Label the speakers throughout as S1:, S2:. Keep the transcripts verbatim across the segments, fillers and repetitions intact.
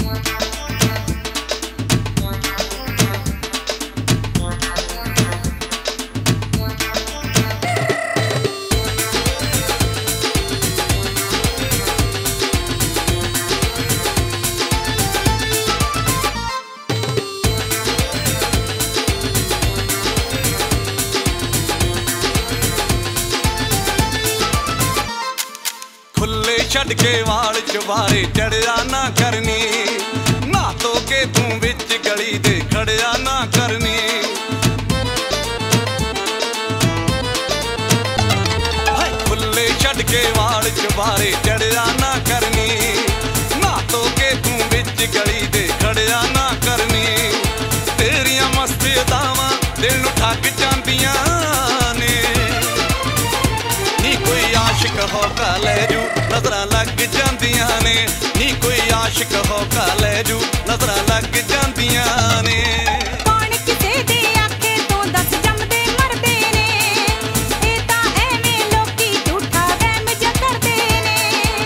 S1: छड़ के वाल चुबारे चढ़िया ना करनी, ना तो के तू बिच गली दे खड़िया ना करनी। खुले छड़ के वाल चुबारे चढ़िया ना करनी, ना तो के तू बिच गली दे खड़िया ना करनी। तेरिया मस्त अदावां दिल नूं ठग जांदियां ने, नी कोई आशिक होका ले जू नजरां लग जांदियां ने, नी कोई आशिक होका ले जू नजरां लग जांदियां ने।
S2: कौन किसे दे आखे तो दस जमदे मरदे ने, ए तां एवें लोकी झूठा वहम जा करदे ने।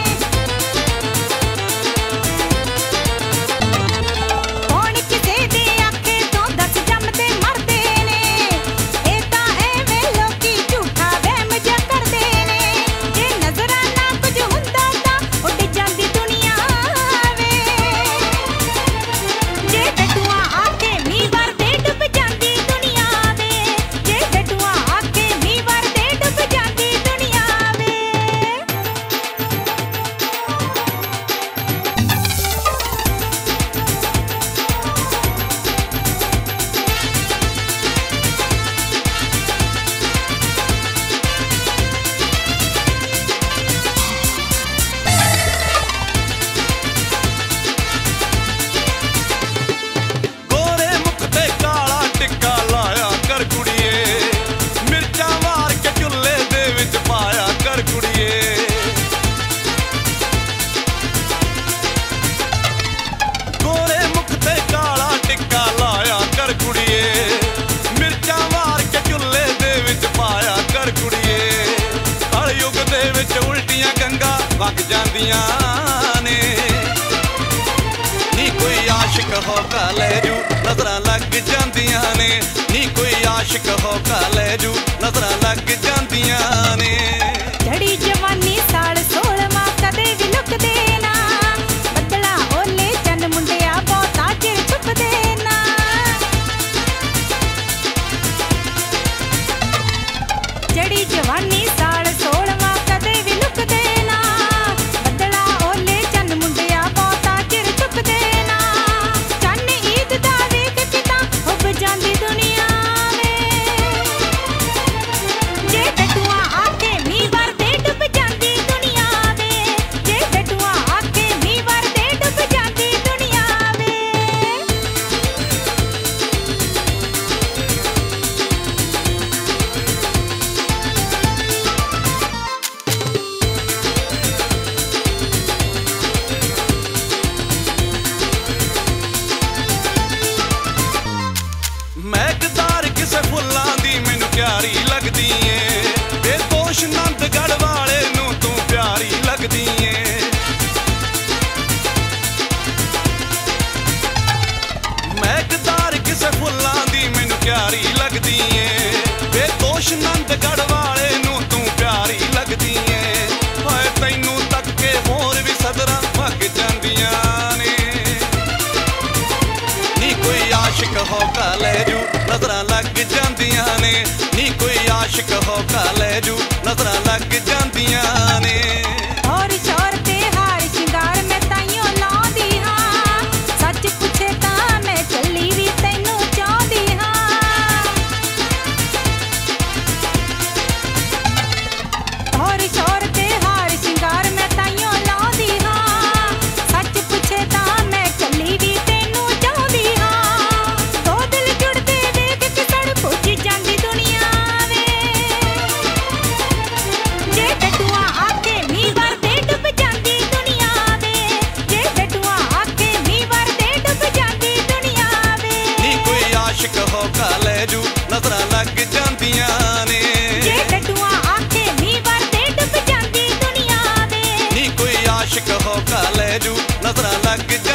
S2: कौन किसे दे आखे तो दस जमदे मरदे ने, ए तां एवें लोकी झूठा वहम जा करदे ने। जे नजरां ना कुछ हुंदा तां उड़ जांदी दुनिया वे, जे डटुआ आके मीं वरदे डुब जांदी दुनिया वे, जे डटुआ आके मीं वरदे डुब जांदी दुनिया वे।
S1: गोरे मुख ते काला टिक्का लाया कर कुड़िए, मिर्चां वार के चुल्हे दे विच पाया कर कुड़िए। गोरे मुख ते काला टिक्का लाया कर कुड़िए, मिर्चां वार के चुल्हे दे विच पाया कर कुड़िए। कलयुग दे विच उल्टियां गंगा वग जांदियां ने, नी कोई आशिक होका ले जू नजरां लग जांदियां ने, नी कोई आशिक होका ले जू नजरां लग जांदियां ने।
S2: जड़ी जवानी साल सोलवां कदे भी लुकदे ना, बदला ओले चन मुंडिया बहुता चिर छुपदे ना। जड़ी जवानी साल सोलवां कदे भी लुकदे ना, बदला ओले चन मुंडिया बहुता चिर छुपदे ना। चन ईद दा वेख के तां हुब जांदी दुनिया वे, जे डटुआ आके मीं वरदे डुब जांदी दुनिया वे, जे डटुआ आके मीं वरदे डुब जांदी दुनिया वे।
S1: महकदार किसे फुल्लां दी मैनू प्यारी लगदी ए, बेदोश नंदगढ़ वाले नू तू प्यारी लगदी ए। महकदार किसे फुल्लां दी मैनू प्यारी लगदी ए, बेदोश नंदगढ़ वाले नू तू प्यारी लगदी ए। होए तैनू तक के होर भी सदरां भग जांदियां ने, नी कोई आशिक होका ले जू नजरां लग जांदियां ने, नी कोई आशिक होका ले जू नजरां लग जांदियां ने।
S2: और शोर ते हार शिंगार मैं ताइयों लाउंदी हां, सच पुछे तां मैं चली भी तैनू चाहुंदी हां। और शोर ते हार शिंगार मैं ताइयों लाउंदी हां, सच पुछे तां मैं चली भी तैनू चाहुंदी हां। दो दिल जुड़दे वेख के सड़ पुੱਜ जांदी दुनिया वे, जे डटुआ आके मीं वरदे डुब जांदी दुनिया वे, जे डटुआ आके मीं वरदे डुब जांदी दुनिया वे।
S1: नी कोई आशिक होका ले जू नजरां लग जांदियां ने,
S2: जे डटुआ आके मीं वरदे डुब जांदी दुनिया वे।
S1: नी कोई आशिक होका ले जू नजरां लग